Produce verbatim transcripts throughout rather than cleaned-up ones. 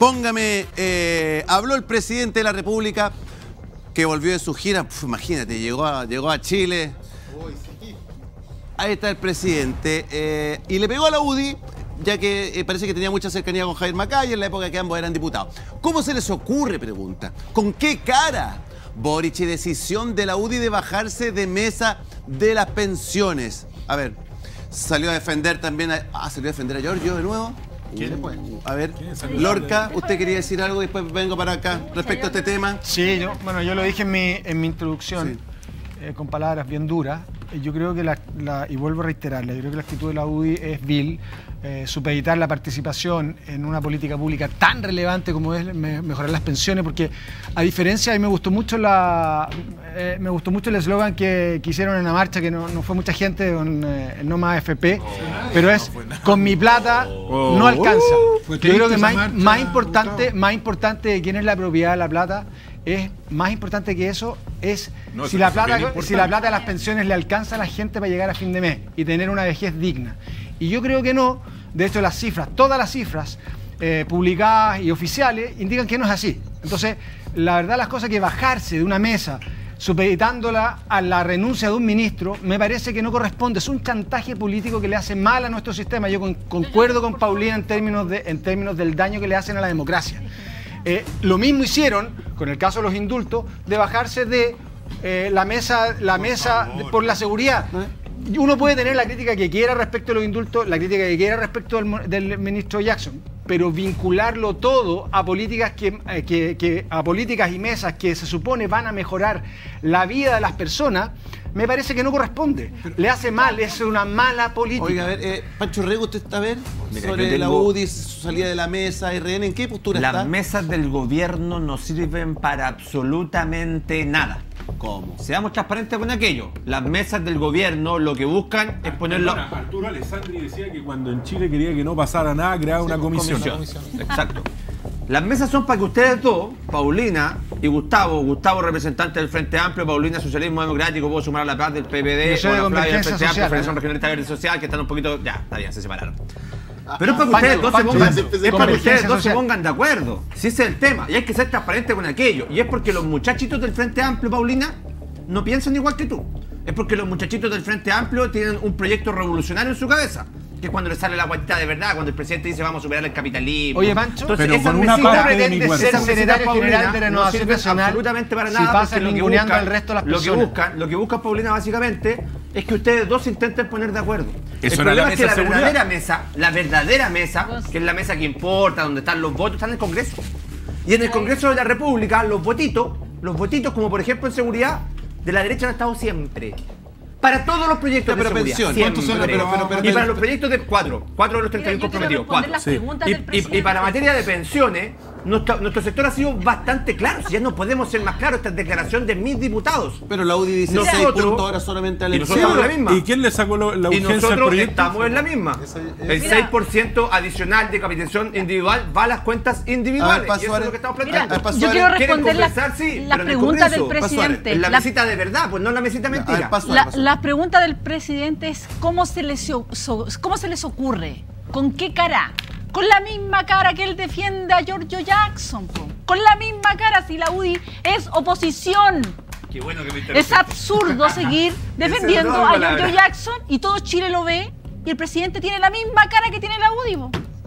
Póngame, eh, habló el presidente de la República que volvió de su gira. Uf, imagínate, llegó a, llegó a Chile. Ahí está el presidente. Eh, y le pegó a la U D I, ya que eh, parece que tenía mucha cercanía con Javier Macaya en la época que ambos eran diputados. ¿Cómo se les ocurre? Pregunta. ¿Con qué cara? Boric y decisión de la U D I de bajarse de mesa de las pensiones. A ver, salió a defender también a... Ah, salió a defender a Giorgio de nuevo. ¿Quién fue? A ver, Lorca, usted quería decir algo y después vengo para acá respecto a este tema. Sí, yo, bueno, yo lo dije en mi, en mi introducción, Sí. eh, con palabras bien duras. Yo creo que la, la, y vuelvo a reiterarle, yo creo que la actitud de la U D I es vil. Eh, supeditar la participación en una política pública tan relevante como es me, mejorar las pensiones, porque a diferencia, a mí me gustó mucho la eh, me gustó mucho el eslogan que, que hicieron en la marcha, que no, no fue mucha gente, con eh, no más F P, oh, pero es con mi plata oh, no alcanza. Uh, Yo creo que más, marcha, más importante, más importante de quién es la propiedad de la plata, es más importante que eso, es no, si, la plata, si la plata de las pensiones le alcanza a la gente para llegar a fin de mes y tener una vejez digna. Y yo creo que no. De hecho, las cifras, todas las cifras eh, publicadas y oficiales indican que no es así. Entonces, la verdad, las cosas que bajarse de una mesa supeditándola a la renuncia de un ministro, me parece que no corresponde. Es un chantaje político que le hace mal a nuestro sistema. Yo con, concuerdo con Paulina en términos, de, en términos del daño que le hacen a la democracia. Eh, lo mismo hicieron, con el caso de los indultos, de bajarse de eh, la mesa, la mesa de, por la seguridad. Uno puede tener la crítica que quiera respecto a los indultos, la crítica que quiera respecto del, del ministro Jackson, pero vincularlo todo a políticas que, eh, que, que a políticas y mesas que se supone van a mejorar la vida de las personas, me parece que no corresponde. Le hace mal, es una mala política. Oiga, a ver, eh, Pancho Rego, ¿usted está a ver? Mira, sobre tengo... la U D I, su salida de la mesa, R N, ¿en qué postura Las está? Las mesas del gobierno no sirven para absolutamente nada. ¿Cómo? Seamos transparentes con aquello. Las mesas del gobierno lo que buscan es ponerlo... Perdona, Arturo Alessandri decía que cuando en Chile quería que no pasara nada, creaba sí, una comisión. comisión. Exacto. Las mesas son para que ustedes dos, Paulina y Gustavo, Gustavo representante del Frente Amplio, Paulina Socialismo Democrático, puedo sumar a la paz del P P D, Yo de Flavia del Frente social, Amplio, ¿eh? Federación Regionalista Verde Social, que están un poquito... Ya, está bien, se separaron. Pero es para que ustedes dos, se pongan, es para que ustedes dos se pongan de acuerdo. Si ese es el tema. Y hay que ser transparente con aquello. Y es porque los muchachitos del Frente Amplio, Paulina, no piensan igual que tú. Es porque los muchachitos del Frente Amplio tienen un proyecto revolucionario en su cabeza. Que es cuando le sale la guantita de verdad, cuando el presidente dice vamos a superar el capitalismo. Oye, Pancho, entonces, pero esa con una mesita, parte de mi pretende ser secretario general de Renovación no Nacional absolutamente para si nada, pasa porque lo que ninguneando buscan, al resto de las lo que personas. buscan, lo que buscan, Paulina, básicamente, es que ustedes dos se intenten poner de acuerdo. Eso el era problema la es que mesa la de verdadera seguridad. mesa, la verdadera mesa, que es la mesa que importa, donde están los votos, están en el Congreso. Y en el Congreso de la República, los votitos, los votitos, como por ejemplo en seguridad, de la derecha han estado siempre. Para todos los proyectos pero de seguridad. pensión, Siempre. son las- pero- pero- pero- y para los proyectos de cuatro, cuatro de los treinta y uno comprometidos, cuatro. Sí. Y, y, y para materia de pensiones, nuestro, nuestro sector ha sido bastante claro. Si ya no podemos ser más claros, esta es declaración de mis diputados. Pero la U D I dice seis Nosotros- puntos ahora solamente a la y nosotros estamos en la misma. ¿Y quién le sacó lo- la Y urgencia al nosotros proyecto? estamos en la misma. El seis por ciento adicional de capitalización individual va a las cuentas individuales. A ver, Paz y eso es Suárez. lo que estamos Mira, planteando. a ver, Paz Yo Suárez. quiero ¿Quieren responder las conversar? Sí, las pero en el preguntas del Congreso. presidente. En la La- mesita de verdad, pues no en la mesita A ver, mentira. Paz Suárez, La, Paz Suárez. la pregunta del presidente es ¿cómo se, les, o- so- ¿cómo se les ocurre? ¿Con qué cara? Con la misma cara que él defiende a Giorgio Jackson. Po. Con la misma cara si la U D I es oposición. Qué bueno que me Es interrumpiste. absurdo seguir defendiendo Esa es la a palabra. Giorgio Jackson y todo Chile lo ve y el presidente tiene la misma cara que tiene la U D I. Po.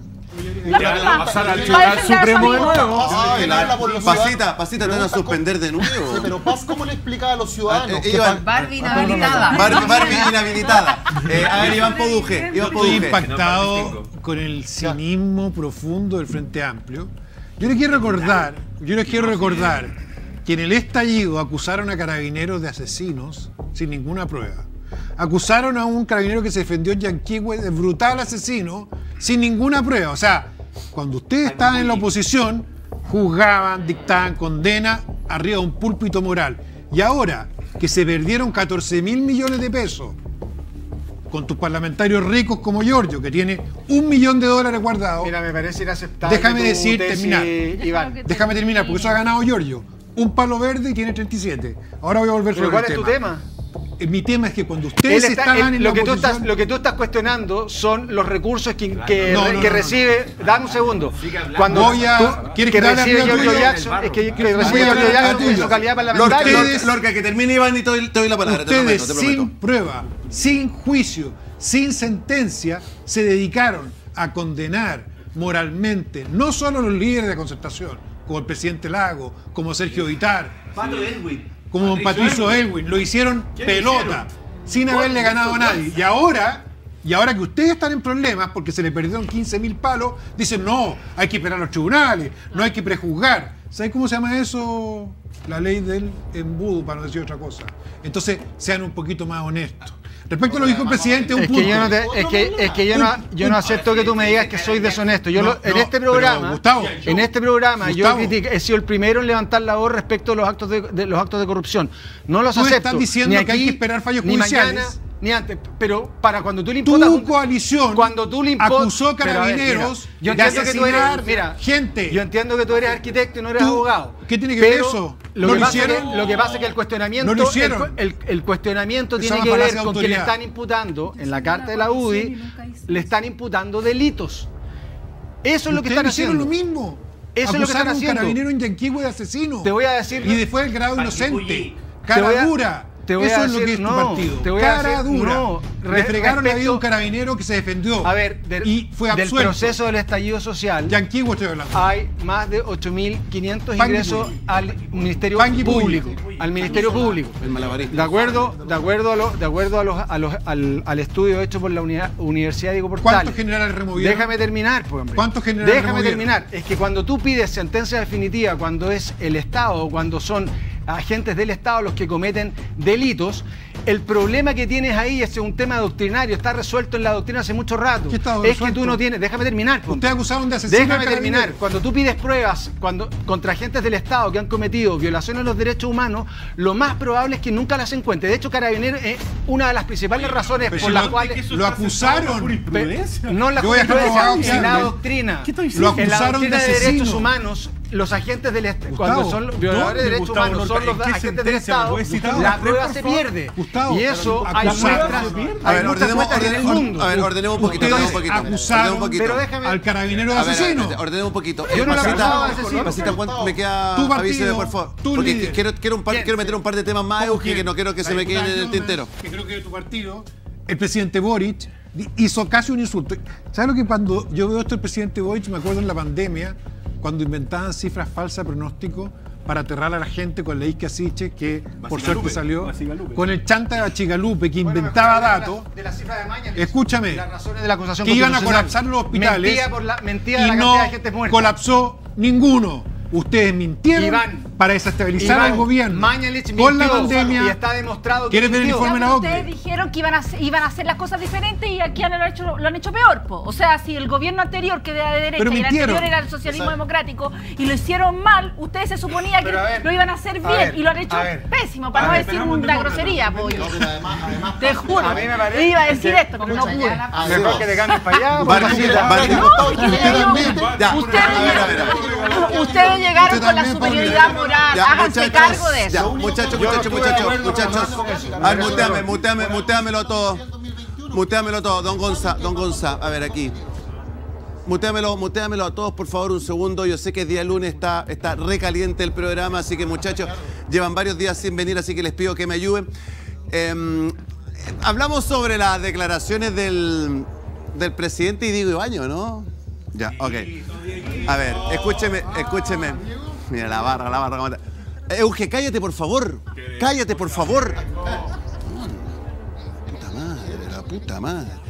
La Ya, misma. pasar al Va a Tribunal defender a su Supremo de amigo. nuevo. Ay, La- habla por los Pasita, ciudadanos. Pasita, te van a Pregunta suspender de nuevo. Sí, pero Paz, ¿cómo le explica a los ciudadanos? Ah, eh, que Iván. pa- Barbie Ah, perdón, inhabilitada. Barbie, Barbie inhabilitada. Eh, a ver, Iván Poduje. Iván Estoy Poduje. impactado con el cinismo profundo del Frente Amplio. Yo les quiero recordar, yo les quiero recordar que en el estallido acusaron a carabineros de asesinos sin ninguna prueba. Acusaron a un carabinero que se defendió en Yanquihue de brutal asesino sin ninguna prueba. O sea, cuando ustedes estaban en la oposición, juzgaban, dictaban condena arriba de un púlpito moral. Y ahora que se perdieron catorce mil millones de pesos con tus parlamentarios ricos como Giorgio, que tiene un millón de dólares guardados. Mira, me parece inaceptable. Déjame tu decir, tesis, terminar. Iván. Déjame terminar, porque eso ha ganado Giorgio. Un palo verde y tiene treinta y siete. Ahora voy a volver ¿Pero sobre cuál el es tu tema. tema? eh, mi tema es que cuando ustedes Él está- estaban él- en lo la que tú oposición... estás Lo que tú estás cuestionando son los recursos que, que, No, no, que no, recibe. Dame un segundo. Cuando Voy a- tú- ¿quieres que que te hable recibe arriba Giorgio tuyo? Jackson, es que, que Voy a recibe hablar Giorgio arriba Jackson en tuyo. su calidad Lorca, parlamentaria. Ustedes- Lorca, Lorca, que termine Iván y te doy, te doy la palabra. te lo Ustedes prometo, te lo sin prometo. prueba, sin juicio, sin sentencia, se dedicaron a condenar moralmente no solo a los líderes de concertación, como el presidente Lago, como Sergio Vitar, Pato Edwin. como don Patricio Elwin, lo hicieron pelota, sin haberle ganado a nadie. Y ahora, y ahora que ustedes están en problemas porque se le perdieron quince mil palos, dicen no, hay que esperar a los tribunales, no hay que prejuzgar. ¿Sabes cómo se llama eso? La ley del embudo, para no decir otra cosa. Entonces, sean un poquito más honestos. Respecto a lo que dijo el presidente, un Es punto. que yo no, te- es que, es que yo no, yo no acepto que tú me digas que soy deshonesto. Yo No, lo- en no, este pero, programa, Gustavo, en este programa, Gustavo. yo critic- he sido el primero en levantar la voz respecto a los actos de, de los actos de corrupción. No los Tú acepto. estás diciendo ni que hay aquí, que esperar fallos ni judiciales. mañana, ni antes. Pero para cuando tú le imputas Tu un- coalición cuando tú le impo- acusó Pero a ver, carabineros mira, yo de entiendo que tú eres, asesinar mira, gente. Yo entiendo que tú eres arquitecto y no eres Tú- abogado. ¿qué tiene que ver Pero eso? Lo, ¿No que lo pasa es que, hicieron? lo que pasa es que el cuestionamiento, ¿No lo hicieron? el, el- el cuestionamiento Esa tiene es que una ver falacia de con que le autoridad. están imputando en la carta de la U D I, le están imputando delitos. Eso es lo que Ustedes están hicieron haciendo. lo mismo. Eso es lo que están Acusaron a un haciendo. carabinero en Yanquihue de asesino. Te voy a decir. Y después el grado inocente. Cara Te voy a- dura. te voy Eso a es lo decir- que es tu no, partido. te voy a Cara decir- dura. no. Le Re- fregaron la vida a un respecto- carabinero que se defendió. A ver, del, y fue del absuelto. proceso del estallido social. Yanquihue estoy hablando. Hay más de ocho mil quinientos Pangui ingresos Pulli. al Ministerio Pangui Pulli. Público. Al Ministerio Público. El malabarista. De acuerdo, de acuerdo, a, lo- de acuerdo a los, a los- al, al estudio hecho por la unidad- Universidad Diego Portales. ¿Cuántos generales removieron? Déjame terminar, pues, hombre. ¿Cuántos generales Déjame removieron? terminar. Es que cuando tú pides sentencia definitiva, cuando es el Estado o cuando son agentes del Estado los que cometen delitos, el problema que tienes ahí es un tema doctrinario, está resuelto en la doctrina hace mucho rato. ¿Qué está es que resuelto? tú no tienes, déjame terminar. pues. Ustedes acusaron de asesino. Déjame al carabinero. terminar. Cuando tú pides pruebas cuando, contra agentes del Estado que han cometido violaciones a los derechos humanos, lo más probable es que nunca las encuentre. De hecho, Carabineros es una de las principales razones pero por si las lo- cuales... Lo acusaron. Pe- No la Yo voy a dejar jurisprudencia, abogado que en la hable. doctrina. ¿Qué estoy En diciendo? la Lo acusaron doctrina de de derechos asesino. humanos, los agentes del Estado, Gustavo, cuando son los violadores de ¿dónde, derechos Gustavo humanos, Lorca? son los ¿En qué agentes del sentencia me Estado, puedes citar? la A ver, prueba por se favor. pierde. Gustavo, y eso hay acusaron- muestras, A ver, hay muchas ordenemos, muestras en el orden- mundo. a ver, ordenemos un poquito, Ustedes ordenemos un poquito. acusaron, ordenemos un poquito. pero déjame- al carabinero de A ver, asesino. a ver, ordenemos un poquito. Yo no lo Pasita, acusaba de asesino. Pasita, ¿cuánto me queda? Tu partido, Avíseme, por favor. tu Porque líder. quiero, quiero, un par- ¿Quién? quiero meter un par de temas más, Euge, que no quiero que se me queden en el tintero. Que creo que de tu partido, el presidente Boric di- hizo casi un insulto. ¿Sabes lo que cuando yo veo esto del presidente Boric, me acuerdo en la pandemia, cuando inventaban cifras falsas de pronóstico para aterrar a la gente con la Isque Asiche, que por suerte salió, Basigalupe. con el chanta de Bachigalupe, que inventaba datos, De la cifra de Maña, escúchame, las razones de la acusación que iban a constitucional. colapsar los hospitales Mentía por la, mentía de y la no cantidad de gente muerta. colapsó ninguno. Ustedes mintieron Iván, para desestabilizar Iván, al gobierno. Mañalich con la mintió, pandemia. y está demostrado que ¿Quieres ver el mintió. informe de la Pero OCDE? ustedes dijeron que iban a, hacer, iban a hacer las cosas diferentes y aquí han lo, hecho, lo han hecho peor. Po. O sea, si el gobierno anterior, que era de derecha, Pero y el mintieron. anterior era el socialismo democrático, y lo hicieron mal, ustedes se suponía que Pero a ver, lo iban a hacer a bien ver, y lo han hecho a ver. pésimo, para A no ver, decir esperamos un una demócrata. grosería, pollo. No, pero además, además Te juro. A mí me parece Iba a decir que- esto, pero no pude. Ah, Mejor sí. que te cambies para allá. Barney, papacita. Barney. No, porque Usted yo- también. Ya, ustedes, a ver, a ver, a ver. ustedes llegaron Usted con la también, superioridad Pablo. moral. Ya, Háganse muchachos, cargo de ya, eso. muchachos, Yo no muchachos, estuve de muchachos, acuerdo con muchachos. eso. A ver, muteame, muteame, muteamelo todo. Muteamelo todo, don Gonza, don Gonza. A ver, aquí. Muteamelo, muteamelo a todos, por favor, un segundo. Yo sé que el día lunes está, está recaliente el programa, así que, muchachos, llevan varios días sin venir, así que les pido que me ayuden. Eh, hablamos sobre las declaraciones del, del presidente y Diego Ibañez, ¿no? Ya, ok. A ver, escúcheme, escúcheme. Mira, la barra, la barra. cómo está. Euge, cállate, por favor. Cállate, por favor. Puta madre, la puta madre.